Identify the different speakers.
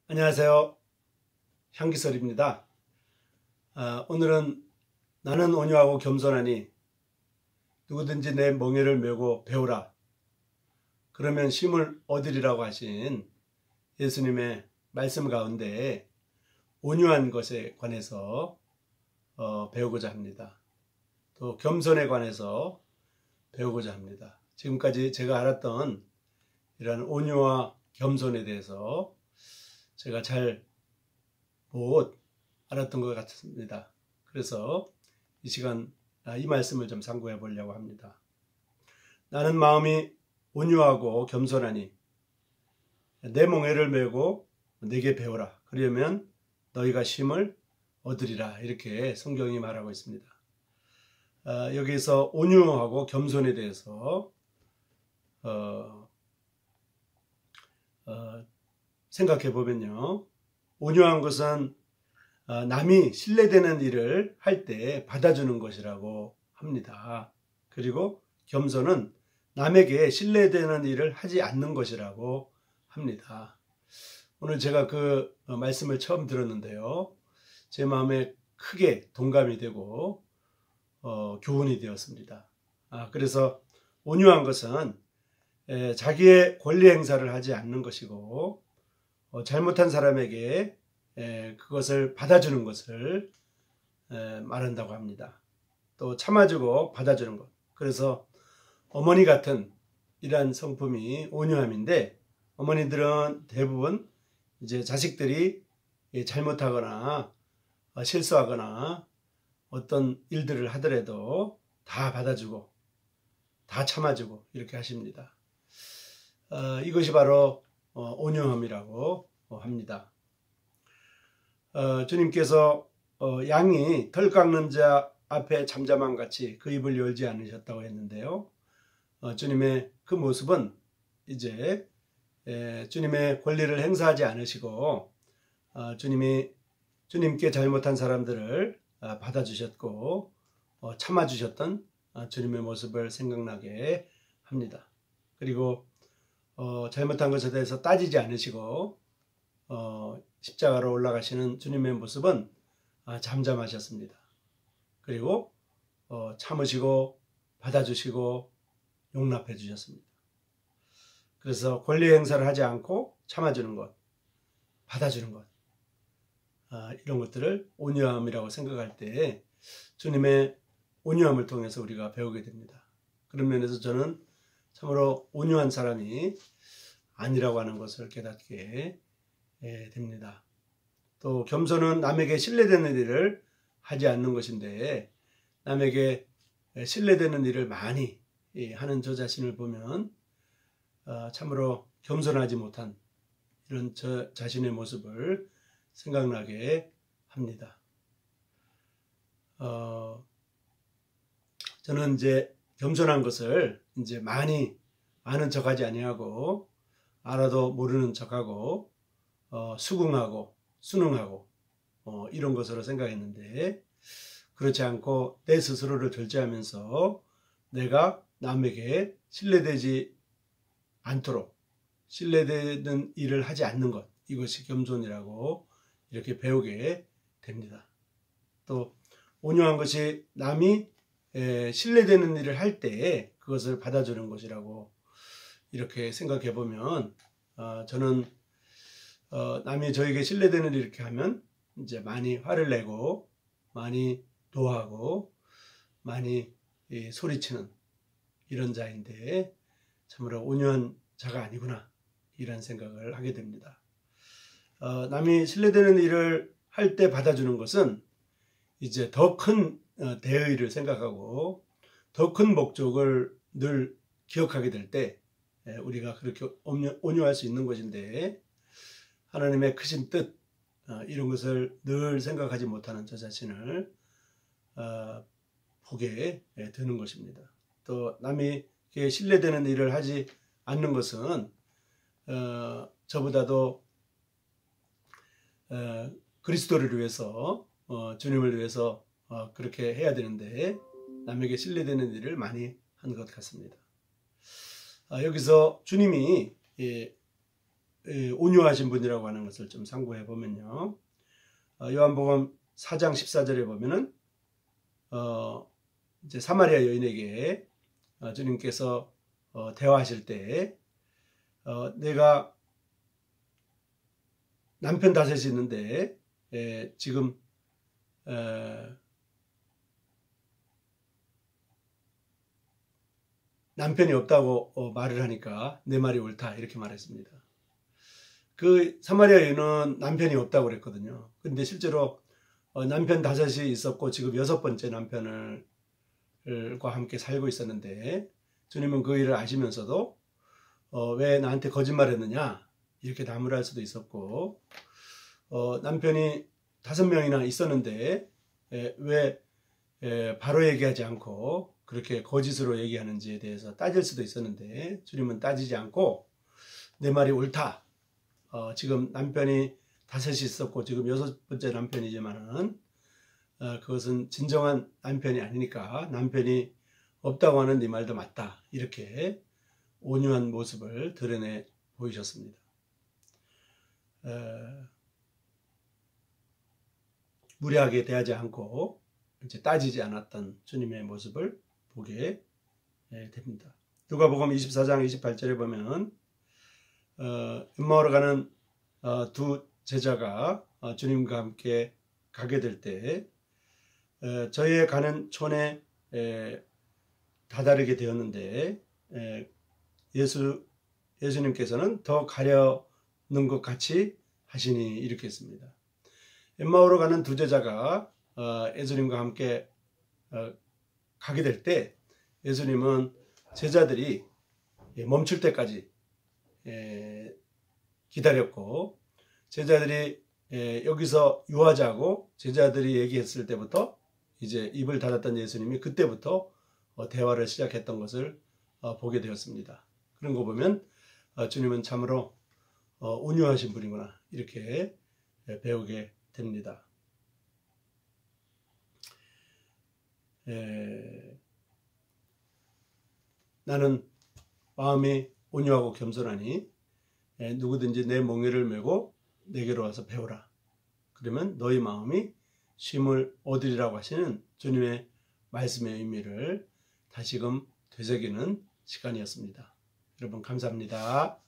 Speaker 1: 안녕하세요. 향기설입니다. 오늘은 나는 온유하고 겸손하니 누구든지 내 멍에를 메고 배우라. 그러면 쉼을 얻으리라고 하신 예수님의 말씀 가운데 온유한 것에 관해서 배우고자 합니다. 또 겸손에 관해서 배우고자 합니다. 지금까지 제가 알았던 이러한 온유와 겸손에 대해서 제가 잘 못 알았던 것 같습니다. 그래서 이 시간 이 말씀을 좀 상고해 보려고 합니다. 나는 마음이 온유하고 겸손하니 내 멍에를 메고 내게 배우라. 그러면 너희가 쉼을 얻으리라. 이렇게 성경이 말하고 있습니다. 여기서 온유하고 겸손에 대해서 생각해 보면요. 온유한 것은 남이 신뢰되는 일을 할 때 받아주는 것이라고 합니다. 그리고 겸손은 남에게 신뢰되는 일을 하지 않는 것이라고 합니다. 오늘 제가 그 말씀을 처음 들었는데요. 제 마음에 크게 동감이 되고 교훈이 되었습니다. 그래서 온유한 것은 자기의 권리 행사를 하지 않는 것이고 잘못한 사람에게 그것을 받아주는 것을 말한다고 합니다. 또 참아주고 받아주는 것. 그래서 어머니 같은 이러한 성품이 온유함인데, 어머니들은 대부분 이제 자식들이 잘못하거나 실수하거나 어떤 일들을 하더라도 다 받아주고 다 참아주고 이렇게 하십니다. 이것이 바로 온유함이라고 합니다. 주님께서 양이 털 깎는 자 앞에 잠잠한 같이 그 입을 열지 않으셨다고 했는데요. 주님의 그 모습은 이제 주님의 권리를 행사하지 않으시고 주님께 잘못한 사람들을 받아주셨고 참아주셨던 주님의 모습을 생각나게 합니다. 그리고 잘못한 것에 대해서 따지지 않으시고 십자가로 올라가시는 주님의 모습은 잠잠하셨습니다. 그리고 참으시고 받아주시고 용납해 주셨습니다. 그래서 권리 행사를 하지 않고 참아주는 것, 받아주는 것, 이런 것들을 온유함이라고 생각할 때 주님의 온유함을 통해서 우리가 배우게 됩니다. 그런 면에서 저는 참으로 온유한 사람이 아니라고 하는 것을 깨닫게 됩니다. 또 겸손은 남에게 신뢰되는 일을 하지 않는 것인데, 남에게 신뢰되는 일을 많이 하는 저 자신을 보면 참으로 겸손하지 못한 이런 저 자신의 모습을 생각나게 합니다. 저는 이제 겸손한 것을 이제 많이 아는 척하지 아니하고 알아도 모르는 척하고 수긍하고 순응하고 이런 것으로 생각했는데, 그렇지 않고 내 스스로를 절제하면서 내가 남에게 신뢰되지 않도록 신뢰되는 일을 하지 않는 것, 이것이 겸손이라고 이렇게 배우게 됩니다. 또 온유한 것이 남이 신뢰되는 일을 할 때 그것을 받아주는 것이라고 이렇게 생각해 보면 저는 남이 저에게 신뢰되는 일을 이렇게 하면 이제 많이 화를 내고 많이 노하고 많이 소리치는 이런 자인데, 참으로 온유한 자가 아니구나 이런 생각을 하게 됩니다. 남이 신뢰되는 일을 할 때 받아주는 것은 이제 더 큰 대의를 생각하고 더 큰 목적을 늘 기억하게 될 때 우리가 그렇게 온유할 수 있는 것인데, 하나님의 크신 뜻 이런 것을 늘 생각하지 못하는 저 자신을 보게 되는 것입니다. 또 남이 신뢰되는 일을 하지 않는 것은 저보다도 그리스도를 위해서 주님을 위해서 그렇게 해야 되는데 남에게 신뢰되는 일을 많이 한 것 같습니다. 여기서 주님이 온유하신 분이라고 하는 것을 좀 참고해 보면요. 요한복음 4장 14절에 보면은 이제 사마리아 여인에게 주님께서 대화하실 때 내가 남편 다섯이 있는데 지금 남편이 없다고 말을 하니까 내 말이 옳다 이렇게 말했습니다. 그 사마리아 여인은 남편이 없다고 그랬거든요. 근데 실제로 남편 다섯이 있었고 지금 6번째 남편과 함께 살고 있었는데 주님은 그 일을 아시면서도 왜 나한테 거짓말했느냐 이렇게 나무랄 수도 있었고 남편이 5명이나 있었는데 왜 바로 얘기하지 않고 그렇게 거짓으로 얘기하는지에 대해서 따질 수도 있었는데 주님은 따지지 않고 내 말이 옳다. 지금 남편이 5이 있었고 지금 6번째 남편이지만은 그것은 진정한 남편이 아니니까 남편이 없다고 하는 네 말도 맞다. 이렇게 온유한 모습을 드러내 보이셨습니다. 무례하게 대하지 않고 이제 따지지 않았던 주님의 모습을 보게 됩니다. 누가복음 24장 28절에 보면 엠마오로 가는 두 제자가 주님과 함께 가게 될 때 저희의 가는 촌에 다다르게 되었는데 예수님께서는 더 가려는 것 같이 하시니 이렇게 했습니다. 엠마오로 가는 두 제자가 예수님과 함께 가게 될 때 예수님은 제자들이 멈출 때까지 기다렸고 제자들이 여기서 유하자고 제자들이 얘기했을 때부터 이제 입을 닫았던 예수님이 그때부터 대화를 시작했던 것을 보게 되었습니다. 그런 거 보면 주님은 참으로 온유하신 분이구나 이렇게 배우게 됩니다. 나는 마음이 온유하고 겸손하니 누구든지 내 멍에를 메고 내게로 와서 배우라. 그러면 너희 마음이 쉼을 얻으리라고 하시는 주님의 말씀의 의미를 다시금 되새기는 시간이었습니다. 여러분 감사합니다.